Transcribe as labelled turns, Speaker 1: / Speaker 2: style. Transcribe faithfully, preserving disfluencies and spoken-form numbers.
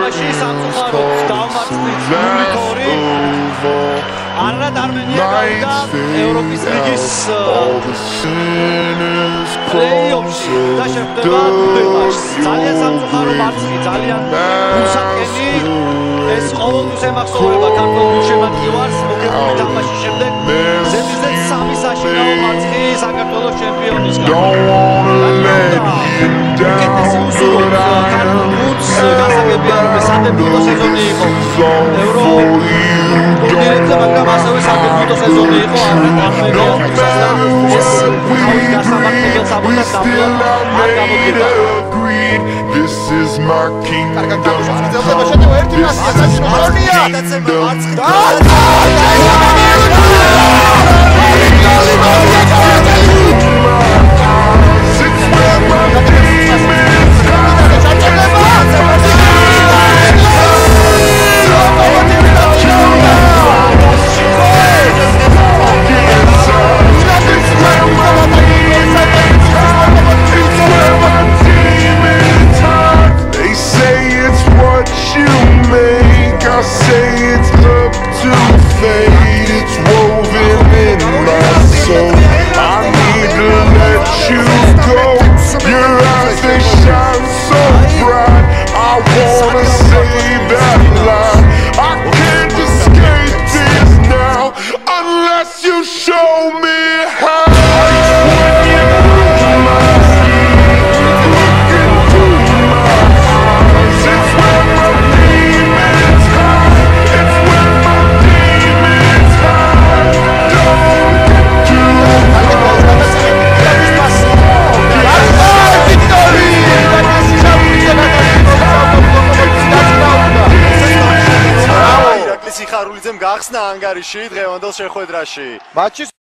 Speaker 1: თამაში სამწუხაროდ დავმარცხდით ნული ორი. არად არმენია გავიდა ევროპის ლიგის პლეი-ოფში და შეხვდება ბუდაპეშტს. ძალიან სამწუხარო მარცხი, ძალიან უსაკლი. ეს ყოველთვის ემახსოვრება ქართულ შემადგენლობას მოგებული თამაშის შემდეგ. ზედიზედ სამი საშინაო მარცხი საქართველოს ჩემპიონისგან. უკეთესი უსურვო ქართულ გუნდს გასაგებია რომ სადებუტო სეზონი იყო ევრო მოდირებზე, მაგრამ ასევე სადებუტო სეზონი იყო არად არმენიასთან და ეს თავის გასამართლებელს აბუდას ნამდვილად არ გამოგირდა.
Speaker 2: This is my kingdom.
Speaker 3: სიხარულიძემ გახსნა ანგარიში დღევანდელ შეხვედრაში.
Speaker 4: მატჩის